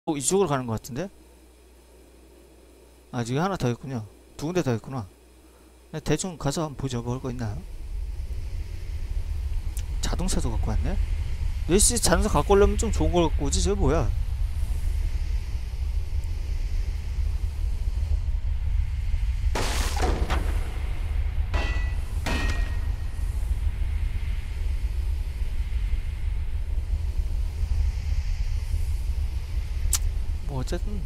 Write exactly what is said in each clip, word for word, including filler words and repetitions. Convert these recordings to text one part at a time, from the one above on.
어, 이쪽으로 가는 것 같은데? 아, 저기 하나 더 있군요. 두 군데 더 있구나. 대충 가서 한번 보죠. 먹을 거 있나요? 자동차도 갖고 왔네? 얘씨 자동차 갖고 오려면 좀 좋은 걸 갖고 오지. 저게 뭐야? 뭐 어쨌든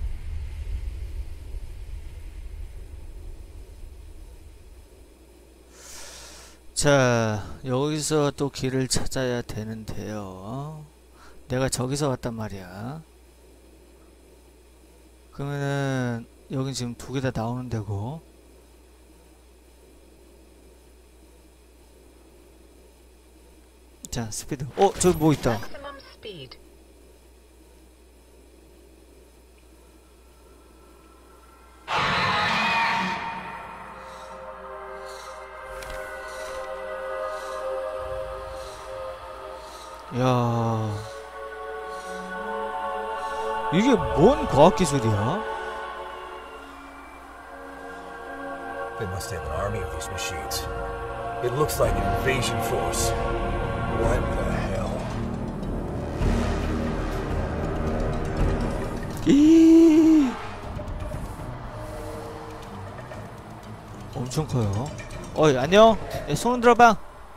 자, 여기서 또 길을 찾아야 되는데요. 내가 저기서 왔단 말이야. 그러면은 여긴 지금 두 개 다 나오는 데고. 자, 스피드. 어, 저기 뭐 있다. 야, 이게 뭔 과학기술이야? They must have an army of these machines. It looks like an invasion force. What the hell? 이 엄청 커요. 어이, 안녕. 예, 손 들어봐.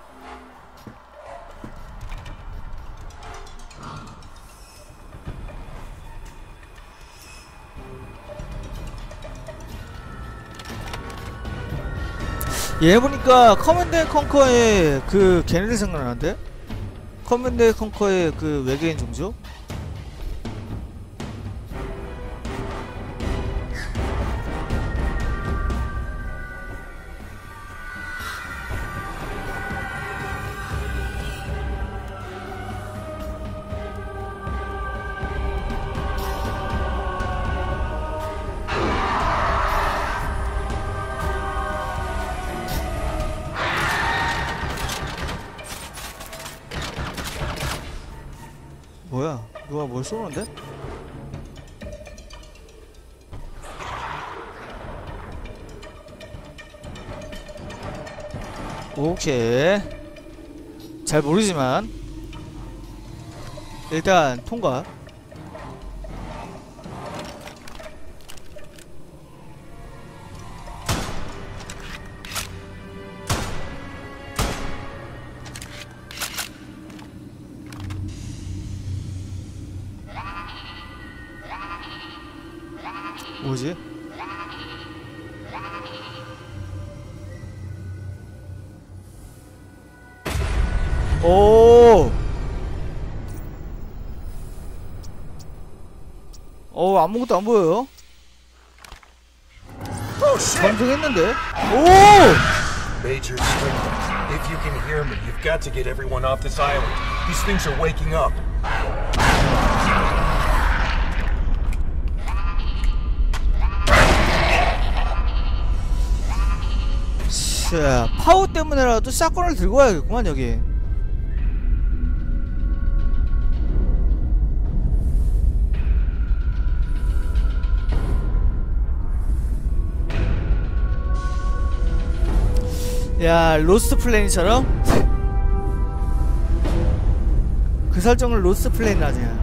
얘 보니까 커맨드 앤 컨커의 그 걔네들 생각나는데? 커맨드 앤 컨커의 그 외계인 종족? 뭐야? 누가 뭘 쏘는데? 오케이. 잘 모르지만 일단 통과. 뭐지? 오! 어, 아무것도 안 보여요? 전등했는데? 오! Major Strickland, if you can hear me, you've got to get everyone off this island. These things are waking up. 자, 파워 때문에라도 샷건을 들고 와야겠구만, 여기. 야, 로스트 플래닛처럼? 그 설정을 로스트 플래닛 아니야.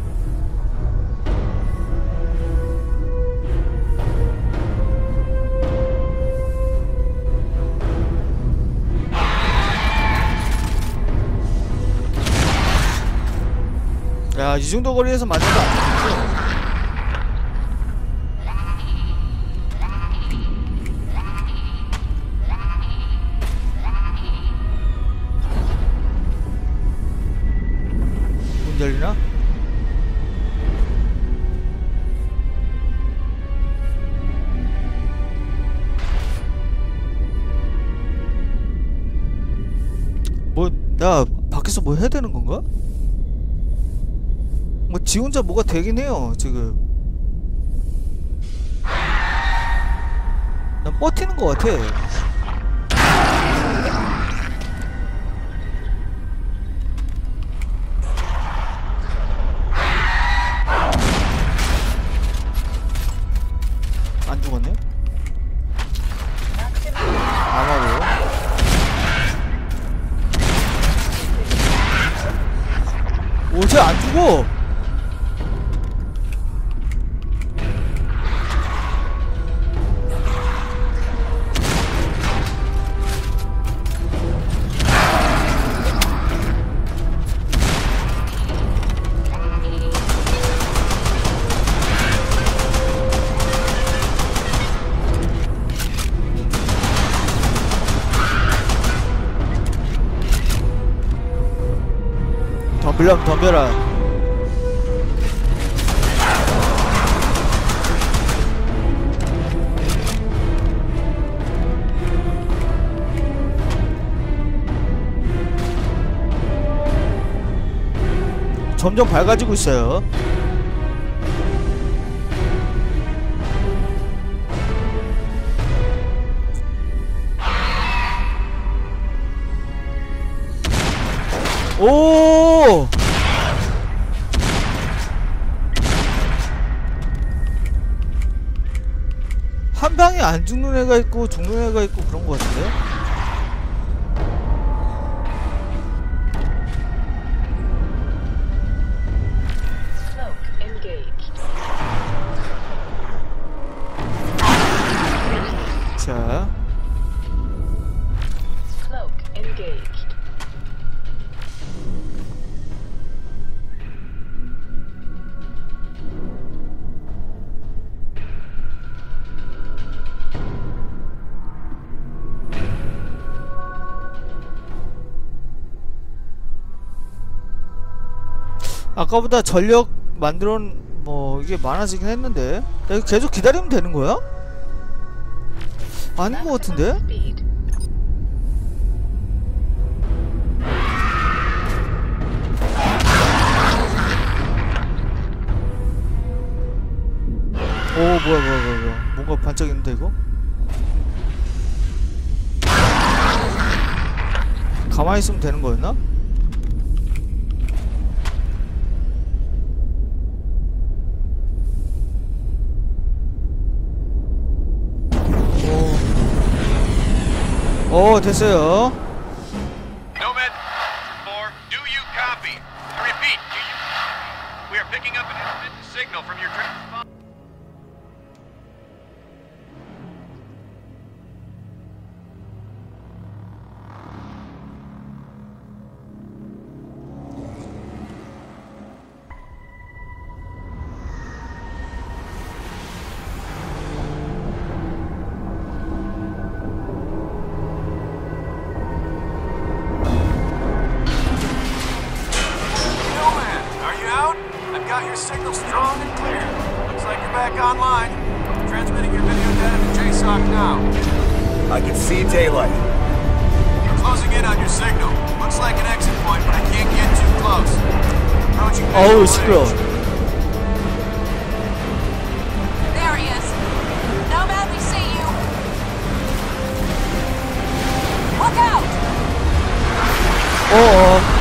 야, 이 정도 거리에서 맞아도 안 되겠지? 문 열리나? 뭐, 나 밖에서 뭐 해야 되는 건가? 뭐 지 혼자 뭐가 되긴 해요 지금. 난 버티는 것 같아. 덤빌라면 덤벼라. 점점 밝아지고 있어요. 오! 한 방에 안 죽는 애가 있고 죽는 애가 있고 그런 거 같은데? 자. 아까보다 전력 만들어 뭐 이게 많아지긴 했는데 야, 이거 계속 기다리면 되는 거야? 아닌 것 같은데? 오 뭐야 뭐야 뭐야 뭐야 뭔가 반짝이는데 이거? 가만히 있으면 되는 거였나? 오 됐어요. Nomad four, do you copy? I repeat, do you? We are picking up an intermittent signal from your transponder. Got your signal strong and clear. Looks like you're back online. Transmitting your video data to J SOC now. I can see daylight. We're closing in on your signal. Looks like an exit point, but I can't get too close. Approaching 어우 visual 시끄러워. range. There he is. Nomad, we see you. Look out! 어어.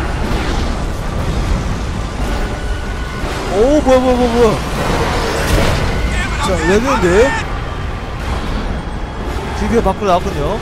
오 뭐야 뭐야 뭐야 뭐야. 자 레벨인데 드디어 밖으로 나왔군요.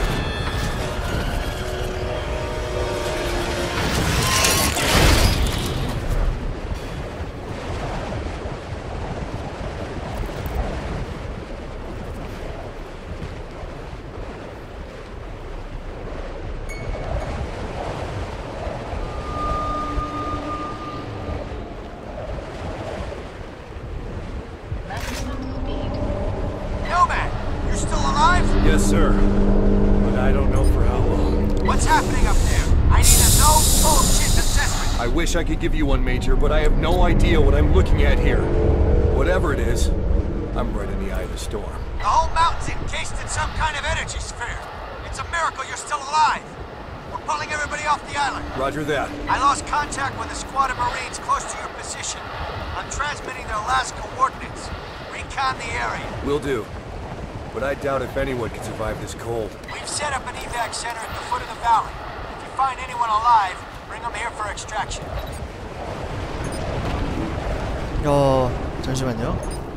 Yes, sir. But I don't know for how long. What's happening up there? I need a no bullshit assessment. I wish I could give you one, Major, but I have no idea what I'm looking at here. Whatever it is, I'm right in the eye of the storm. The whole mountain's encased in some kind of energy sphere. It's a miracle you're still alive. We're pulling everybody off the island. Roger that. I lost contact with a squad of Marines close to your position. I'm transmitting their last coordinates. Recon the area. Will do. But I doubt if anyone can survive this cold. We've set up an evac center at the foot of the valley. If you find anyone alive, bring them here for extraction. 어 잠시만요.